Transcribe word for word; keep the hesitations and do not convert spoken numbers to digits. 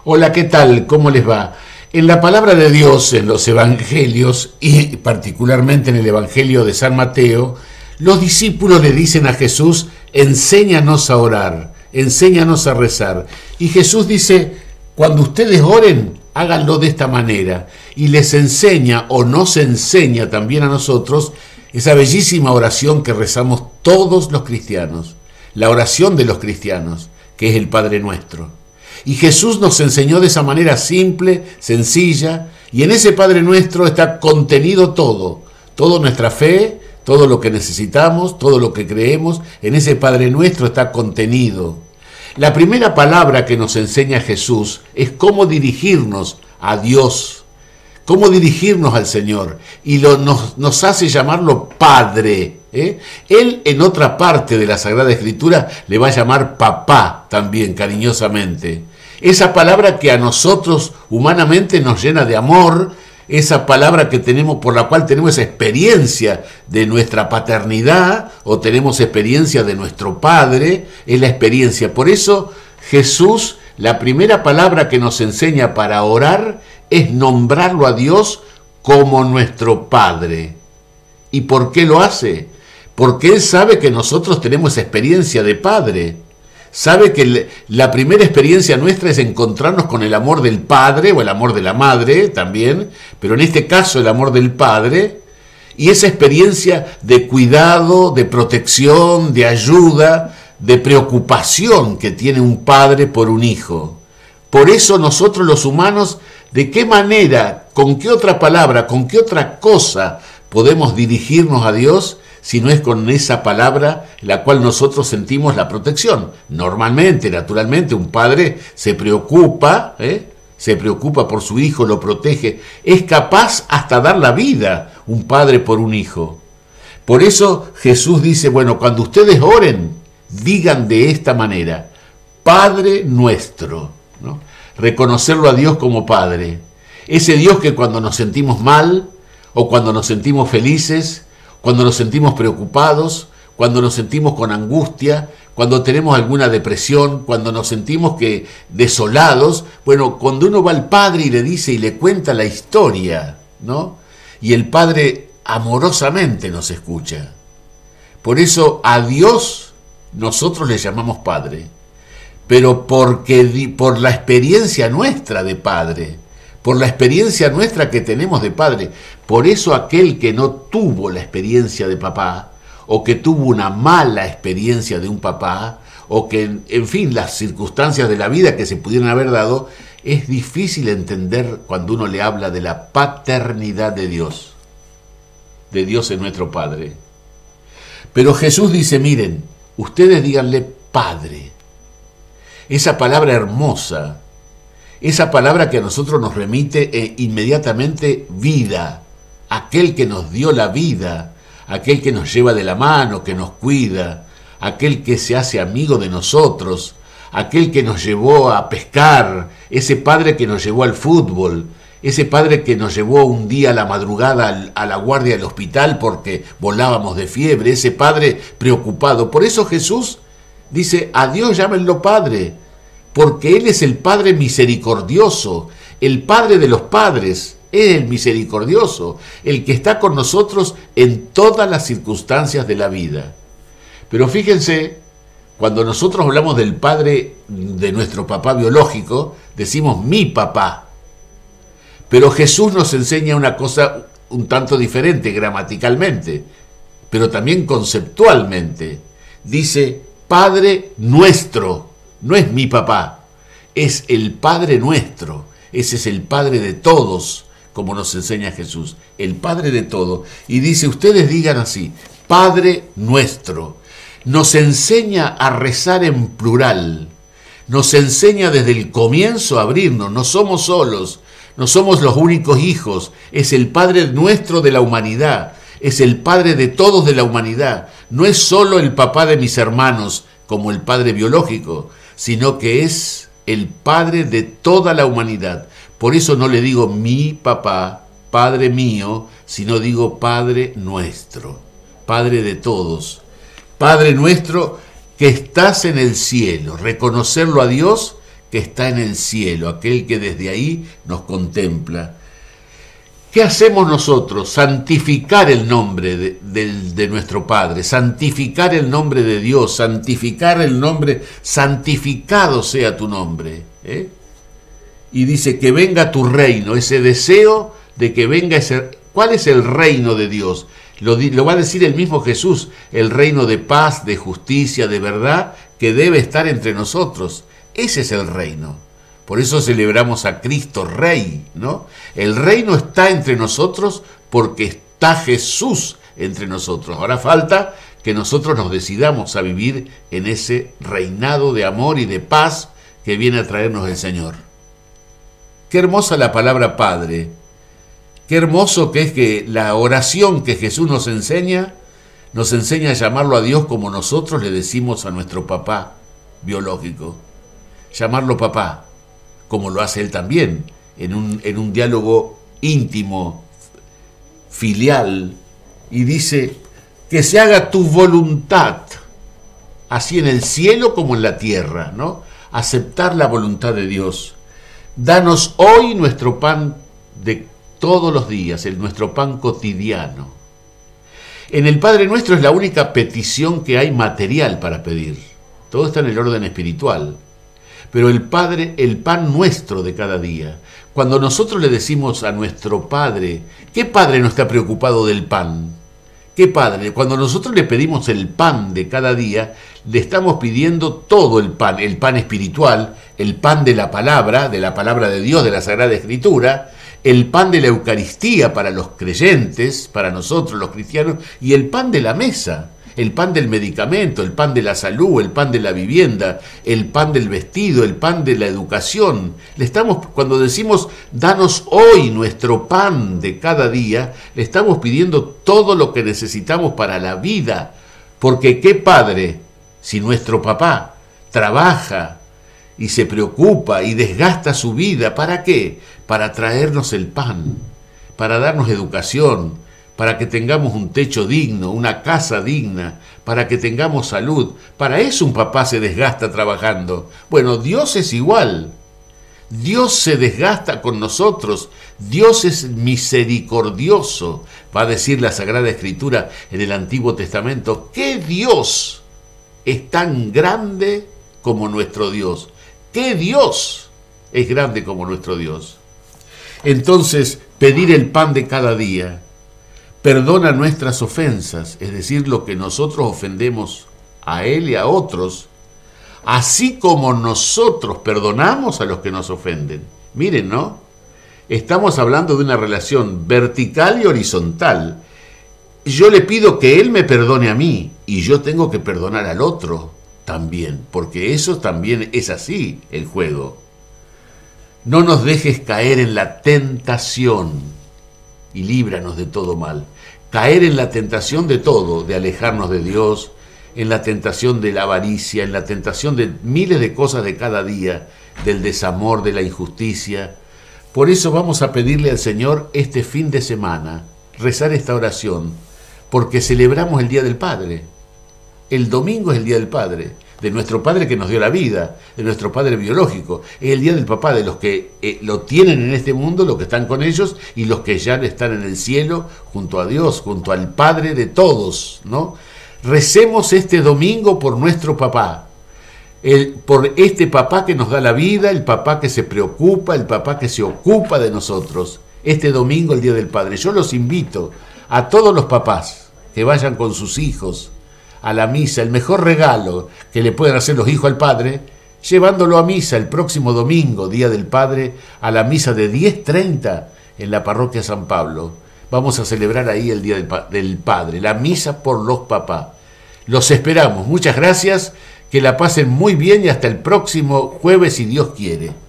Hola, ¿qué tal? ¿Cómo les va? En la palabra de Dios, en los evangelios, y particularmente en el evangelio de San Mateo, los discípulos le dicen a Jesús: enséñanos a orar, enséñanos a rezar. Y Jesús dice: cuando ustedes oren, háganlo de esta manera. Y les enseña, o nos enseña también a nosotros, esa bellísima oración que rezamos todos los cristianos, la oración de los cristianos, que es el Padre Nuestro. Y Jesús nos enseñó de esa manera simple, sencilla, y en ese Padre Nuestro está contenido todo, toda nuestra fe, todo lo que necesitamos, todo lo que creemos, en ese Padre Nuestro está contenido. La primera palabra que nos enseña Jesús es cómo dirigirnos a Dios, cómo dirigirnos al Señor, y lo, nos, nos hace llamarlo Padre. ¿eh? Él en otra parte de la Sagrada Escritura le va a llamar papá también, cariñosamente. Esa palabra que a nosotros humanamente nos llena de amor, esa palabra que tenemos, por la cual tenemos esa experiencia de nuestra paternidad o tenemos experiencia de nuestro Padre, es la experiencia. Por eso Jesús, la primera palabra que nos enseña para orar es nombrarlo a Dios como nuestro Padre. ¿Y por qué lo hace? Porque Él sabe que nosotros tenemos experiencia de Padre. Sabe que la primera experiencia nuestra es encontrarnos con el amor del Padre o el amor de la Madre también, pero en este caso el amor del Padre, y esa experiencia de cuidado, de protección, de ayuda, de preocupación que tiene un padre por un hijo. Por eso nosotros los humanos, ¿de qué manera, con qué otra palabra, con qué otra cosa podemos dirigirnos a Dios si no es con esa palabra la cual nosotros sentimos la protección? Normalmente, naturalmente, un padre se preocupa, ¿eh? se preocupa por su hijo, lo protege, es capaz hasta dar la vida un padre por un hijo. Por eso Jesús dice, bueno, cuando ustedes oren, digan de esta manera: Padre Nuestro, ¿no? Reconocerlo a Dios como Padre, ese Dios que cuando nos sentimos mal o cuando nos sentimos felices, cuando nos sentimos preocupados, cuando nos sentimos con angustia, cuando tenemos alguna depresión, cuando nos sentimos que desolados, bueno, cuando uno va al Padre y le dice y le cuenta la historia, ¿no? Y el Padre amorosamente nos escucha. Por eso a Dios nosotros le llamamos Padre, pero porque por la experiencia nuestra de Padre, por la experiencia nuestra que tenemos de Padre. Por eso aquel que no tuvo la experiencia de papá, o que tuvo una mala experiencia de un papá, o que, en fin, las circunstancias de la vida que se pudieran haber dado, es difícil entender cuando uno le habla de la paternidad de Dios, de Dios en nuestro Padre. Pero Jesús dice, miren, ustedes díganle Padre. Esa palabra hermosa, esa palabra que a nosotros nos remite eh, inmediatamente vida, aquel que nos dio la vida, aquel que nos lleva de la mano, que nos cuida, aquel que se hace amigo de nosotros, aquel que nos llevó a pescar, ese padre que nos llevó al fútbol, ese padre que nos llevó un día a la madrugada a la guardia del hospital porque volábamos de fiebre, ese padre preocupado. Por eso Jesús dice, a Dios llámenlo Padre, porque Él es el Padre misericordioso, el Padre de los padres, es el misericordioso, el que está con nosotros en todas las circunstancias de la vida. Pero fíjense, cuando nosotros hablamos del Padre de nuestro papá biológico, decimos mi papá. Pero Jesús nos enseña una cosa un tanto diferente gramaticalmente, pero también conceptualmente. Dice, Padre nuestro. No es mi papá, es el Padre nuestro. Ese es el Padre de todos, como nos enseña Jesús, el Padre de todos. Y dice, ustedes digan así, Padre nuestro. Nos enseña a rezar en plural, nos enseña desde el comienzo a abrirnos, no somos solos, no somos los únicos hijos, es el Padre nuestro de la humanidad, es el Padre de todos de la humanidad. No es solo el papá de mis hermanos, como el Padre biológico, sino que es el Padre de toda la humanidad. Por eso no le digo mi papá, Padre mío, sino digo Padre nuestro, Padre de todos. Padre nuestro que estás en el cielo, reconocerlo a Dios que está en el cielo, aquel que desde ahí nos contempla. ¿Qué hacemos nosotros? Santificar el nombre de, de, de nuestro Padre, santificar el nombre de Dios, santificar el nombre, santificado sea tu nombre. ¿eh? Y dice que venga tu reino, ese deseo de que venga ese... ¿Cuál es el reino de Dios? Lo, lo va a decir el mismo Jesús, el reino de paz, de justicia, de verdad, que debe estar entre nosotros. Ese es el reino. Por eso celebramos a Cristo Rey, ¿no? El reino está entre nosotros porque está Jesús entre nosotros. Ahora falta que nosotros nos decidamos a vivir en ese reinado de amor y de paz que viene a traernos el Señor. Qué hermosa la palabra Padre. Qué hermoso que es que la oración que Jesús nos enseña, nos enseña a llamarlo a Dios como nosotros le decimos a nuestro papá biológico. Llamarlo papá, como lo hace él también, en un, en un diálogo íntimo, filial, y dice, que se haga tu voluntad, así en el cielo como en la tierra, ¿no? Aceptar la voluntad de Dios. Danos hoy nuestro pan de todos los días, el nuestro pan cotidiano. En el Padre Nuestro es la única petición que hay material para pedir. Todo está en el orden espiritual. Pero el Padre, el pan nuestro de cada día. Cuando nosotros le decimos a nuestro Padre, ¿qué padre no está preocupado del pan? ¿Qué padre? Cuando nosotros le pedimos el pan de cada día, le estamos pidiendo todo el pan, el pan espiritual, el pan de la palabra, de la palabra de Dios, de la Sagrada Escritura, el pan de la Eucaristía para los creyentes, para nosotros los cristianos, y el pan de la mesa. El pan del medicamento, el pan de la salud, el pan de la vivienda, el pan del vestido, el pan de la educación. Le estamos, cuando decimos, danos hoy nuestro pan de cada día, le estamos pidiendo todo lo que necesitamos para la vida. Porque qué padre, si nuestro papá trabaja y se preocupa y desgasta su vida, ¿para qué? Para traernos el pan, para darnos educación, para que tengamos un techo digno, una casa digna, para que tengamos salud. Para eso un papá se desgasta trabajando. Bueno, Dios es igual. Dios se desgasta con nosotros. Dios es misericordioso. Va a decir la Sagrada Escritura en el Antiguo Testamento. ¿Qué Dios es tan grande como nuestro Dios? ¿Qué Dios es grande como nuestro Dios? Entonces, pedir el pan de cada día. Perdona nuestras ofensas, es decir, lo que nosotros ofendemos a Él y a otros, así como nosotros perdonamos a los que nos ofenden. Miren, ¿no? Estamos hablando de una relación vertical y horizontal. Yo le pido que Él me perdone a mí y yo tengo que perdonar al otro también, porque eso también es así el juego. No nos dejes caer en la tentación y líbranos de todo mal. Caer en la tentación de todo, de alejarnos de Dios, en la tentación de la avaricia, en la tentación de miles de cosas de cada día, del desamor, de la injusticia. Por eso vamos a pedirle al Señor este fin de semana, rezar esta oración, porque celebramos el Día del Padre. El domingo es el Día del Padre, de nuestro Padre que nos dio la vida, de nuestro Padre biológico. Es el Día del Papá, de los que eh, lo tienen en este mundo, los que están con ellos, y los que ya están en el cielo, junto a Dios, junto al Padre de todos, ¿no? Recemos este domingo por nuestro papá, el, por este papá que nos da la vida, el papá que se preocupa, el papá que se ocupa de nosotros. Este domingo, el Día del Padre. Yo los invito a todos los papás que vayan con sus hijos a la misa, el mejor regalo que le pueden hacer los hijos al Padre, llevándolo a misa el próximo domingo, Día del Padre, a la misa de diez treinta en la parroquia San Pablo. Vamos a celebrar ahí el Día del, del Padre, la misa por los papás. Los esperamos. Muchas gracias, que la pasen muy bien y hasta el próximo jueves si Dios quiere.